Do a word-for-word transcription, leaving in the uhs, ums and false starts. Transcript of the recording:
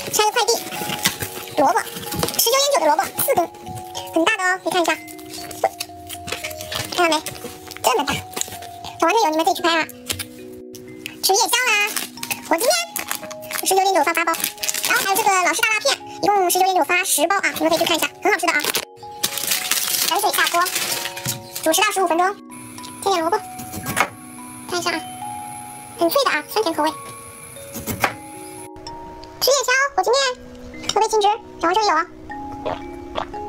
拆个快递，萝卜，十九点九的萝卜，四根，很大的哦，你看一下，看到没？这么大，完全有，你们自己去拍啊。吃夜宵啦，我今天十九点九发八包，然后还有这个老式大辣片，一共十九点九发十包啊，你们可以去看一下，很好吃的啊。冷水下锅，煮十到十五分钟，添点萝卜，看一下啊，很脆的啊，酸甜口味。吃夜宵，火鸡面，河北青汁，小黄车有啊。